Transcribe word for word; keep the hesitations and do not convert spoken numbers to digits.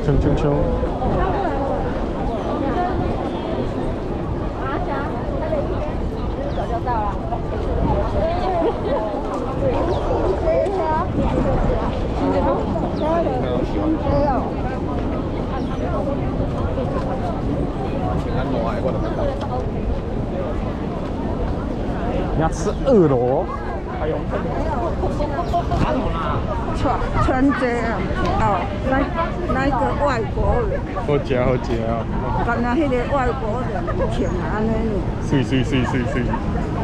冲冲冲！ 走就到了。 你要吃二楼？还有。 穿穿这啊，哦，那那个外国人， 好食好食啊！ 敢若迄个外国人穿安尼。 水水水水水。